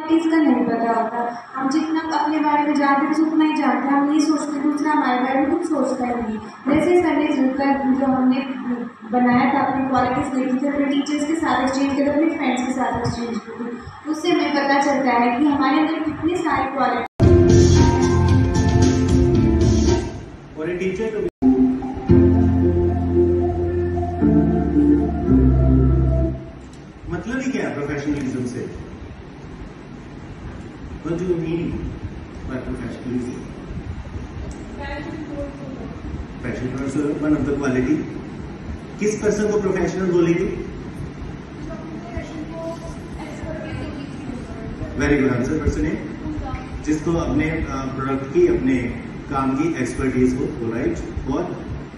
इसका नहीं पता होता। हम जितना अपने बारे में जानते हैं उतना ही जानते हैं, हम नहीं सोचते दूसरा हमारे बारे में कुछ सोचता ही नहीं। जैसे सर ने जो हमने बनाया था, अपनी क्वालिटीज़ देखी थी, अपने टीचर्स के साथ एक्सचेंज किया, अपने फ्रेंड्स के साथ एक्सचेंज की थी, उससे हमें पता चलता है कि हमारे अंदर कितनी सारी क्वालिटी। और टीचर को मतलब ही क्या है प्रोफेशनलिज्म से? What do you mean by professionalism? Passion is one of the quality. किस पर्सन को प्रोफेशनल बोलेंगे? Very good answer. पर्सन है जिसको अपने प्रोडक्ट की, अपने काम की एक्सपर्टीज हो, राइट, और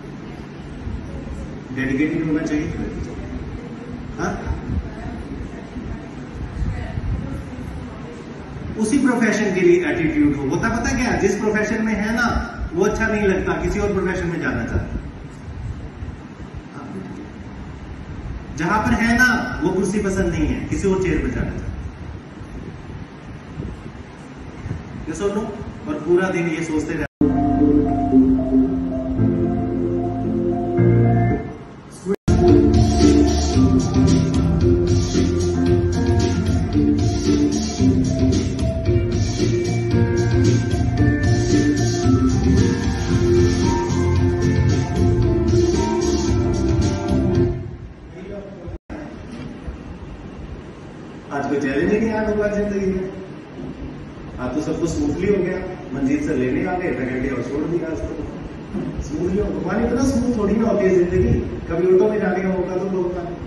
डेडिकेटेड होना चाहिए। हाँ, उसी प्रोफेशन के लिए एटीट्यूड हो। होता पता क्या, जिस प्रोफेशन में है ना वो अच्छा नहीं लगता, किसी और प्रोफेशन में जाना चाहता। जहां पर है ना वो कुर्सी पसंद नहीं है, किसी और चेयर पर जाना चाहता। ये सोच लो, और पूरा दिन ये सोचते रहते। आज कोई चैलेंज ही नहीं आया होगा जिंदगी में। आज तो सब कुछ स्मूथली हो गया, मंजीत से लेने आ गए, फैकल्टी और छोड़ दिया। आज तो स्मूथली हो, भगवान इतना स्मूथ थोड़ी ना होती है जिंदगी। कभी ऑटो में जाने का मौका तो होता है।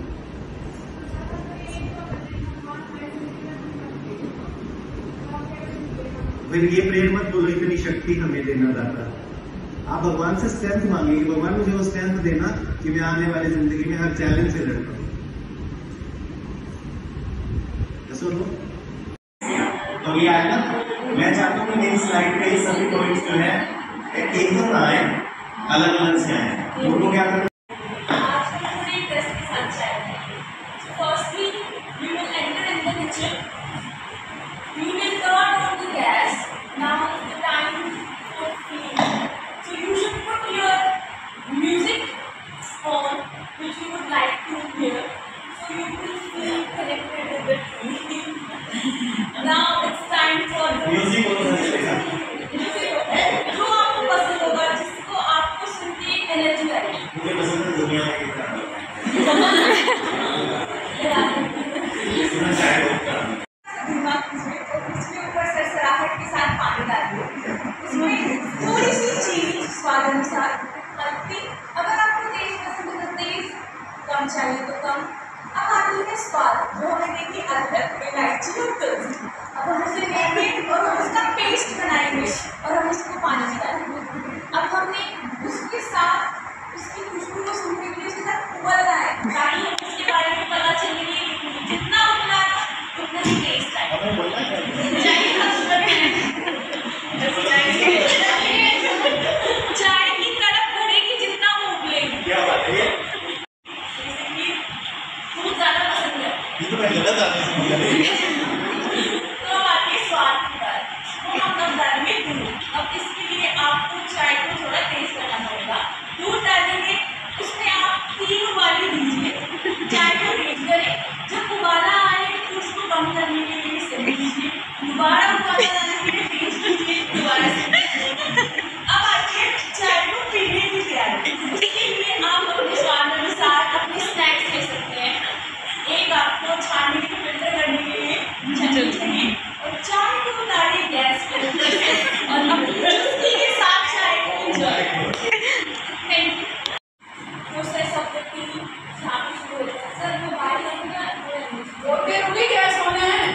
फिर ये प्रेयर मत बोलो इतनी शक्ति हमें देना दाता। आप भगवान से स्ट्रेंथ मांगिए, भगवान मुझे वो स्ट्रेंथ देना कि मैं आने वाली जिंदगी में हर चैलेंज से लड़ पाऊं। तो ये आया ना, मैं चाहता हूँ कि मेरी स्लाइड पे सभी पॉइंट्स जो है एकदम आए, अलग अलग से आए। उनको क्या करना, अगर आपको तेज पसंद है तो तेज, कम चाहिए तो कम। अब आती है स्वाद, जो हमें देखिए अदरक, इलायची और तुलसी। अब हम उसे लेंगे और हम उसका पेस्ट बनाएंगे और हम उसको पानी में डालेंगे। अब हमने उसके साथ उसकी खुशबू को सूंघने के लिए उसके साथ उबलना है, ताकि उसके बारे में पता चले कि जितना उबला उतना ही टेस्ट आएगा। ये तो मैं गलत आदमी तो आगे स्वाद की बात, तो हम अब डालेंगे दूध। अब इसके लिए आपको चाय को थोड़ा तेज करना पड़ेगा। दूध डालेंगे, उसमें आप 3 उबाले दीजिए, चाय को तेज करें। जब उबाला आए तो उसको कम करने के लिए इसे दीजिए, दोबारा उबाला लाने के लिए तेज कीजिए, दोबारा से। अब आइए चाय को पीने की तैयारी। उसके लिए आप अपने स्वाद अनुसार अपने स्नैक्स ले सकते हैं। एक आपको छानने के फिल्टर करने के लिए छन्नी चाहिए, और चाय को उतारिए गैस पर और अपनी चुस्की के साथ चाय को एंजॉय करिए। Thank you. Process of the tea यहाँ पे शुरू हो जाए। सर मोबाइल क्या सोना है?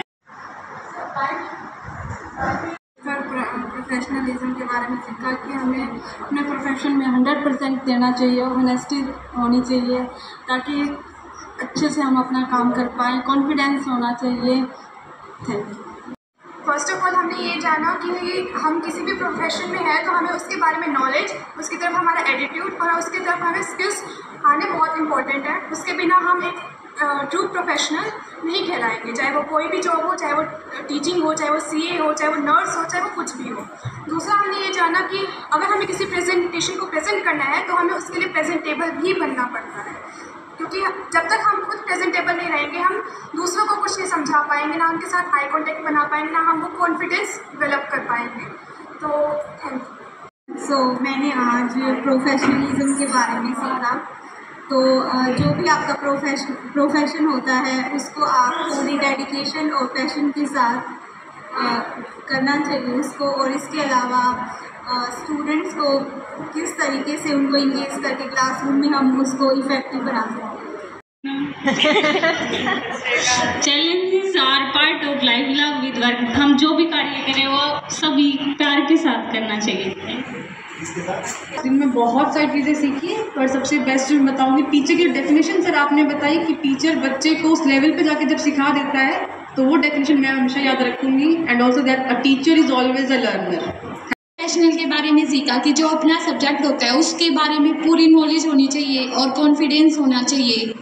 प्रोफेशनलिज्म के बारे में सीखा कि हमें अपने प्रोफेशन में 100% देना चाहिए और ऑनेस्टी होनी चाहिए, ताकि अच्छे से हम अपना काम कर पाएँ। कॉन्फिडेंस होना चाहिए। Thank you. First of all हमने ये जाना कि हम किसी भी प्रोफेशन में हैं तो हमें उसके बारे में नॉलेज, उसकी तरफ हमारा एटीट्यूड और उसकी तरफ हमें स्किल्स आने बहुत इंपॉर्टेंट है। उसके बिना हम एक ट्रू प्रोफेशनल नहीं कहलाएंगे, चाहे वो कोई भी जॉब हो, चाहे वो टीचिंग हो, चाहे वो सीए हो, चाहे वो नर्स हो, चाहे वो कुछ भी हो। दूसरा हमने ये जाना कि अगर हमें किसी प्रेजेंटेशन को प्रेजेंट करना है तो हमें उसके लिए प्रेजेंटेबल भी बनना पड़ता है, क्योंकि जब तक हम खुद प्रेजेंटेबल नहीं रहेंगे हम दूसरों को कुछ नहीं समझा पाएंगे, ना उनके साथ आई कॉन्टेक्ट बना पाएंगे, ना हम वो कॉन्फिडेंस डेवलप कर पाएंगे। तो थैंक यू। मैंने आज प्रोफेशनलिज्म के बारे में सीखा। तो जो भी आपका प्रोफेशन होता है उसको आप पूरी डेडिकेशन और पैशन के साथ करना चाहिए उसको। और इसके अलावा स्टूडेंट्स को किस तरीके से उनको इंगेज करके क्लासरूम में हम उसको इफ़ेक्टिव बना सकते हैं। Challenges are part of life, love with work. हम जो भी कार्य करें वो सभी प्यार के साथ करना चाहिए। मैं बहुत सारी चीज़ें सीखी, पर सबसे बेस्ट जो मैं बताऊँगी टीचर की डेफिनेशन। सर आपने बताई कि टीचर बच्चे को उस लेवल पे जाके जब सिखा देता है तो वो डेफिनेशन मैं हमेशा याद रखूँगी। And also that a teacher is always a learner. Professional के बारे में सीखा कि जो अपना सब्जेक्ट होता है उसके बारे में पूरी नॉलेज होनी चाहिए और कॉन्फिडेंस होना चाहिए।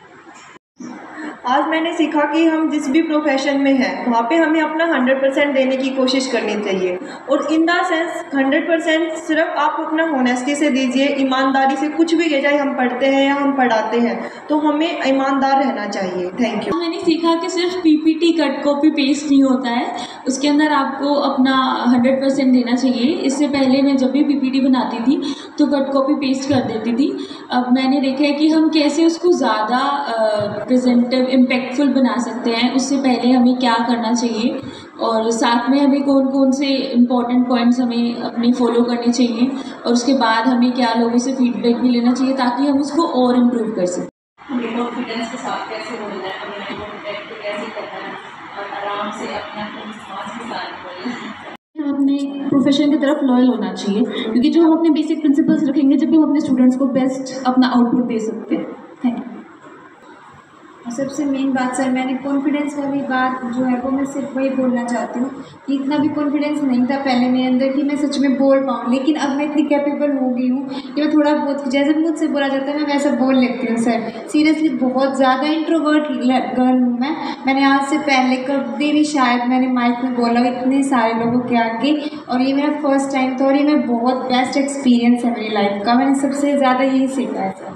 आज मैंने सीखा कि हम जिस भी प्रोफेशन में हैं वहाँ पे हमें अपना 100% देने की कोशिश करनी चाहिए। और इन द सेंस 100% सिर्फ आप अपना होनेस्टी से दीजिए, ईमानदारी से। कुछ भी चाहे हम पढ़ते हैं या हम पढ़ाते हैं तो हमें ईमानदार रहना चाहिए। Thank you. मैंने सीखा कि सिर्फ पीपीटी कट कॉपी पेस्ट नहीं होता है, उसके अंदर आपको अपना 100% देना चाहिए। इससे पहले मैं जब भी पीपीटी बनाती थी तो कट कॉपी पेस्ट कर देती थी। अब मैंने देखा है कि हम कैसे उसको ज़्यादा प्रेजेंटिव इम्पैक्टफुल बना सकते हैं। उससे पहले हमें क्या करना चाहिए और साथ में हमें कौन कौन से इम्पॉर्टेंट पॉइंट्स हमें अपने फॉलो करने चाहिए और उसके बाद हमें क्या लोगों से फीडबैक भी लेना चाहिए ताकि हम उसको और इम्प्रूव कर सकें। हमें कॉन्फिडेंस के साथ कैसे बोलना है, हमें आई कॉन्टैक्ट कैसे करना है और आराम से अपना विश्वास के साथ बोलना है। अपने प्रोफेशन की तरफ लॉयल होना चाहिए, क्योंकि जो हम अपने बेसिक प्रिंसिपल्स रखेंगे जब भी हम अपने स्टूडेंट्स को बेस्ट अपना आउटपुट दे सकते हैं। Thank you. सबसे मेन बात सर, मैंने कॉन्फिडेंस वाली बात जो है वो मैं सिर्फ वही बोलना चाहती हूँ कि इतना भी कॉन्फिडेंस नहीं था पहले मेरे अंदर कि मैं सच में बोल पाऊँ, लेकिन अब मैं इतनी कैपेबल हो गई हूँ कि मैं थोड़ा बहुत जैसे मुझसे बोला जाता है मैं वैसा बोल लेती हूँ। सर सीरियसली बहुत ज़्यादा इंट्रोवर्ट गर्ल हूँ मैंने आज से पहले कभी भी शायद मैंने माइक में बोला इतने सारे लोगों के आगे, और ये मेरा फर्स्ट टाइम था और ये मेरा बहुत बेस्ट एक्सपीरियंस है मेरी लाइफ का। मैंने सबसे ज़्यादा यही सीखा है सर।